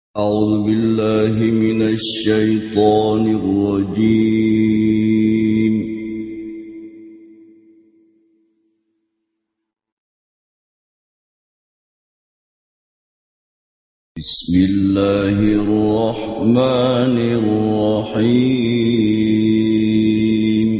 أعوذ بالله من الشيطان الرجيم. بسم الله الرحمن الرحيم.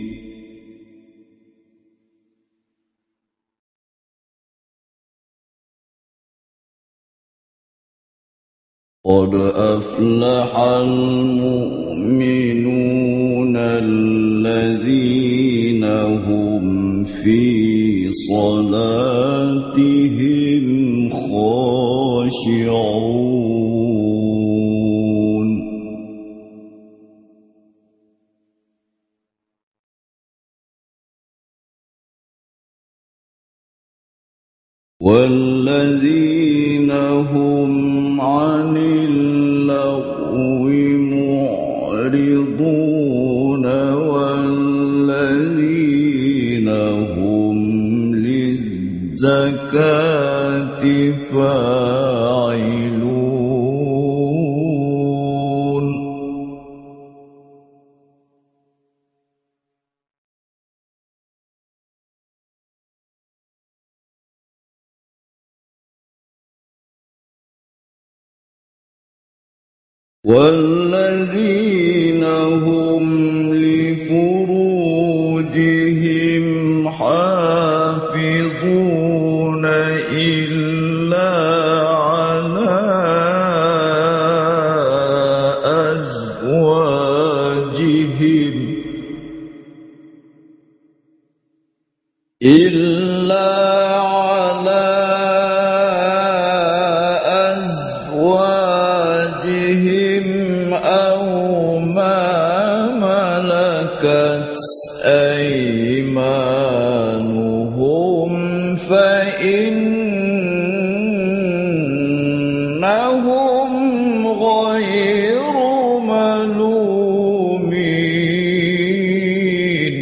قد أفلح المؤمنون الذين هم في صلاتهم خاشعون. والذين هم عن اللغو معرضون والذين هم للزكاة فاعلون. والذين هم لفروجهم حافظون إلا على أزواجهم أو ما ملكت أيمانهم فإنهم غير ملومين.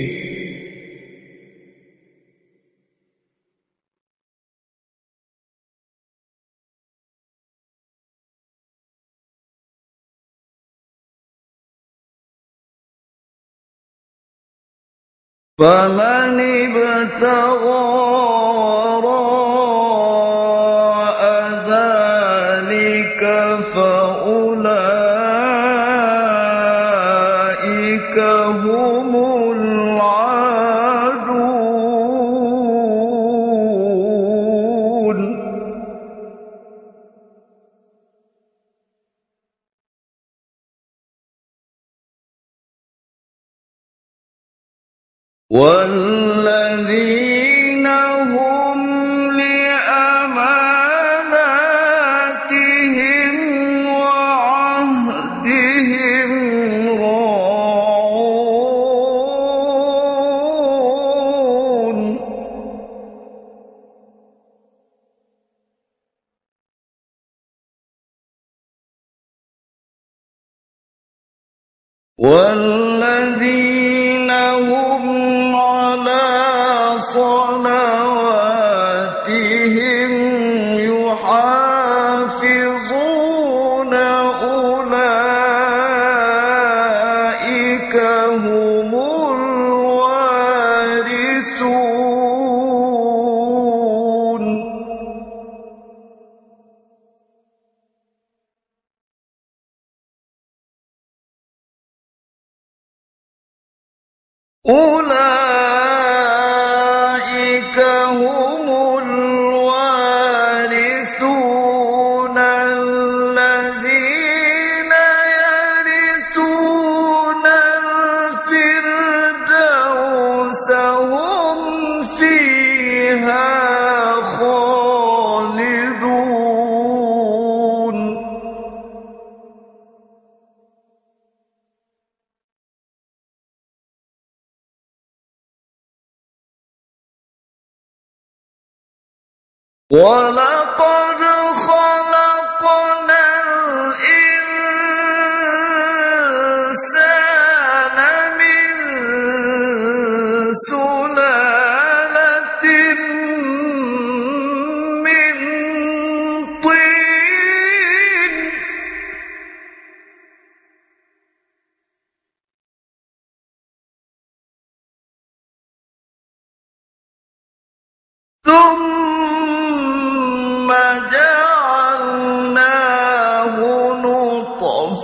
فمن ابتغى وراء ذلك فأولئك هم العادون. والذين هم لأماناتهم وعهدهم راعون. والذين هم على صلواتهم يحافظون أولئك هم الوارثون. أولئك هم الوارثون الذين يرثون الفردوس هم فيها خالدون. ولقد خلقنا الإنسان من سلالة من طين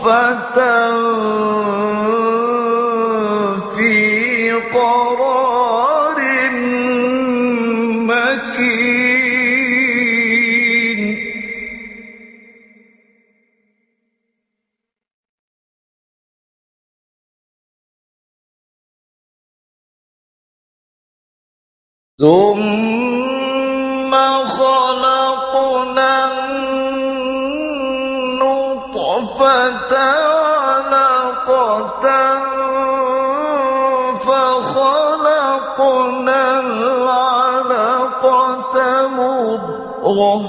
في قرار مكين ثم خلقنا النطفة علقة فخلقنا العلقة مضغة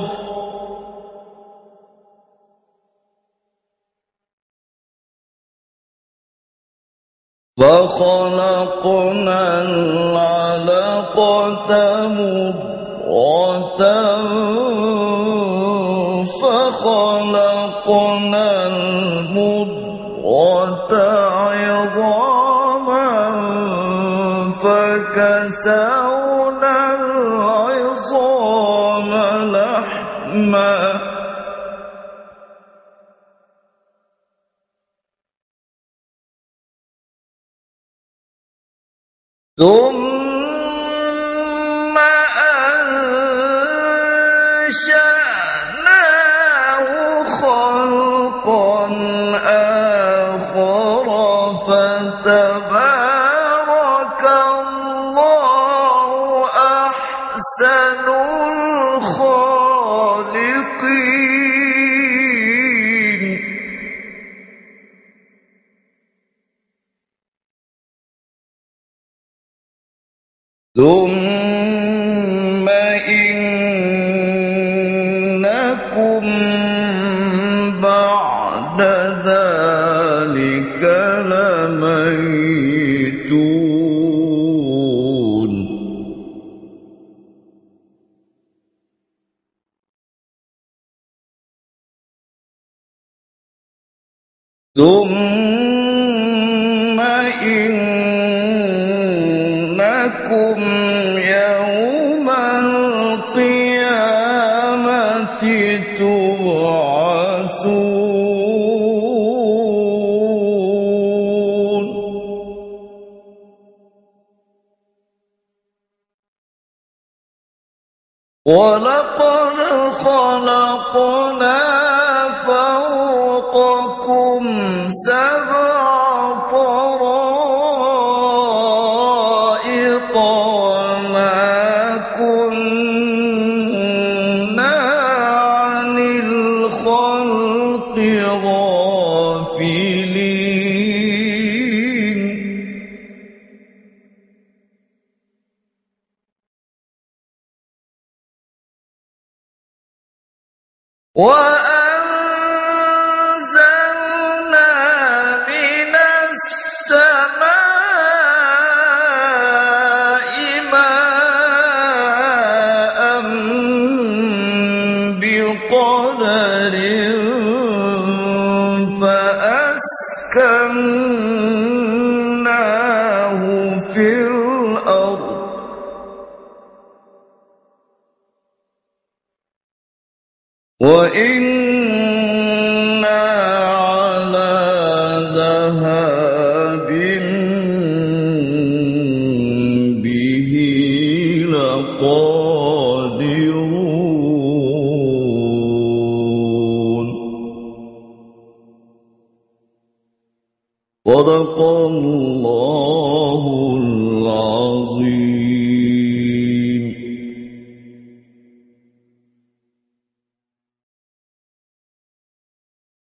فخلقنا العلقة مضغة فخلقنا المضغة عظاما فكسونا العظام لحما ثم أنشأناه خلقا آخر فتبارك الله أحسن الخالقين ثم إنكم بعد ذلك لميتون ثم إنكم يوم القيامة تبعثون ولقد خلقنا فوقكم سبع طرائق وما كنا عن الخلق غافلين وأنزلنا من السماء ماء بقدر فأسكناه في الأرض وإنا على ذهاب به لقادرون صدق الله